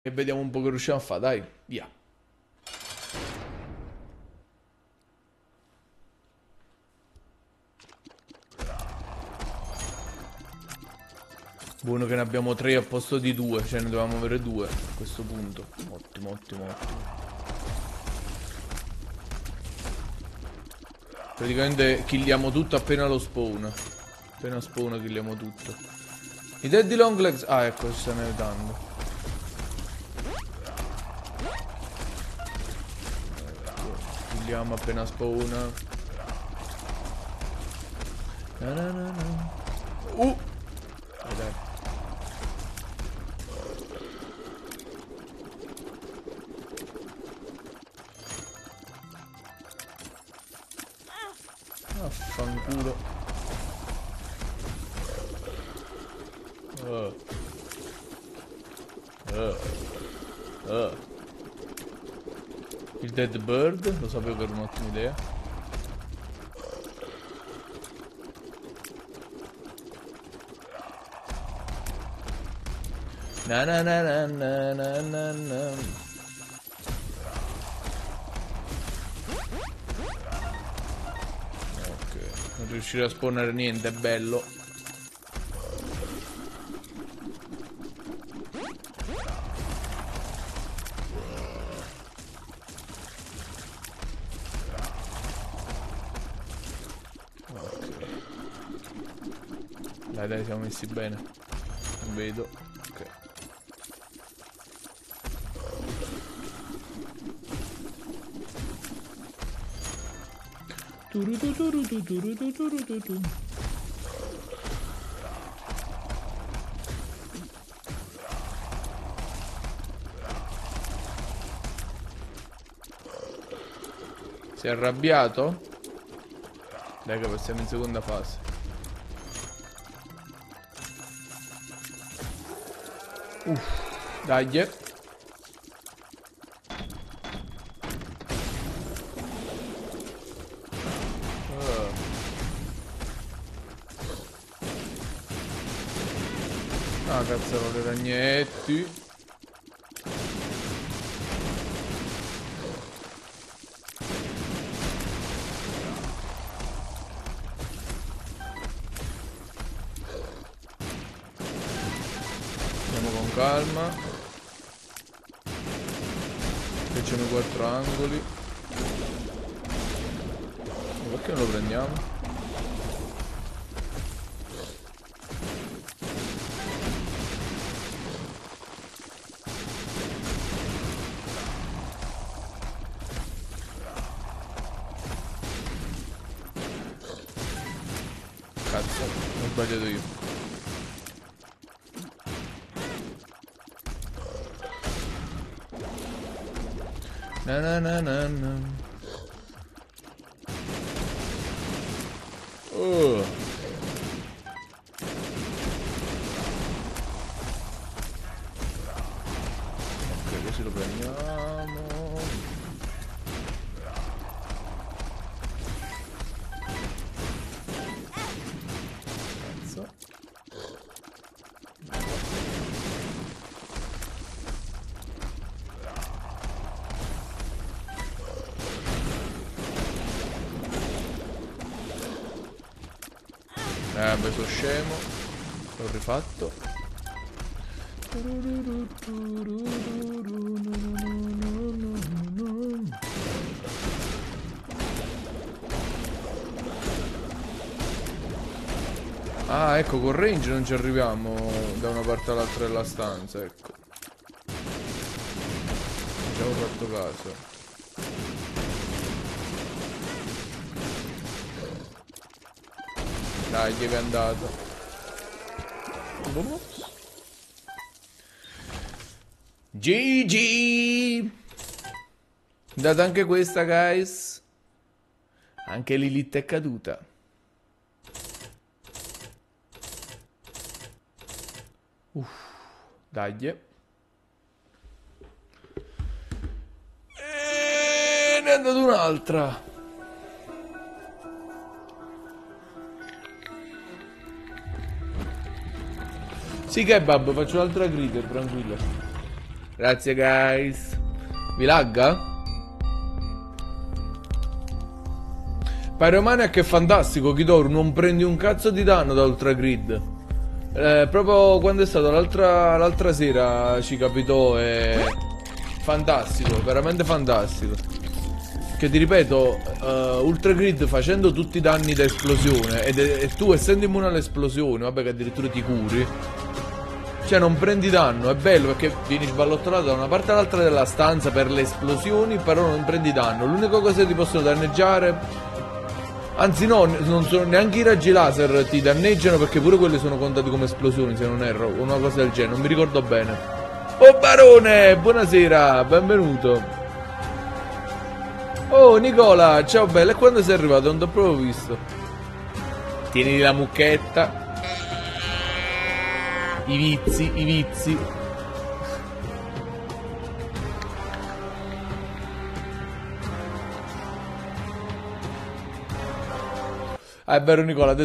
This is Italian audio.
E vediamo un po' che riusciamo a fare, dai, via. Buono che ne abbiamo 3 al posto di 2, cioè ne dovevamo avere 2 a questo punto. Ottimo, ottimo, ottimo. Praticamente killiamo tutto appena lo spawn. Appena spawn killiamo tutto. I Daddy Longlegs... Ah, ecco, ci stanno aiutando. Killiamo appena spawn. Na na na na. Dai, dai. Affanculo. Uh. Il Dead Bird, lo sapevo che era un'ottima idea. Na na na na na na na na. Ok, non riuscire a spawnare niente, è bello. Dai, dai, siamo messi bene. Non vedo. Ok. Si è arrabbiato? Dai che passiamo in seconda fase. Dai. Ah, cazzaro, le ragnetti. Andiamo con calma. Facciamo i 4 angoli. Perché non lo prendiamo? Cazzo, ho sbagliato io. Na na na na na. Oh. Ok, così lo prendiamo. Cazzo. Beh, sono scemo. L'ho rifatto. Ah, ecco, con range non ci arriviamo da una parte all'altra della stanza, ecco. Non ci avevo fatto caso. Dai, che è andato. GG! Data anche questa, guys. Anche Lilith è caduta. Dai. E ne è andata un'altra. Sì, kebab, faccio un'altra grider, tranquillo. Grazie guys. Vi lagga? Pyromaniac è fantastico, Kidoru, non prendi un cazzo di danno da Ultra Grid. Proprio quando è stato l'altra sera ci capitò, è fantastico, veramente fantastico. Che ti ripeto, Ultra Grid facendo tutti i danni da esplosione e tu essendo immune all'esplosione, vabbè che addirittura ti curi, cioè non prendi danno, è bello perché vieni sballottolato da una parte all'altra della stanza per le esplosioni, però non prendi danno. L'unica cosa che ti possono danneggiare, anzi no, non sono neanche i raggi laser ti danneggiano, perché pure quelli sono contati come esplosioni se non erro, una cosa del genere, non mi ricordo bene. Oh barone, buonasera, benvenuto. Oh Nicola, ciao bella, e quando sei arrivato? Non ti ho proprio visto. Tieni la mucchetta. I vizi, i vizi. Ah, è vero Nicola,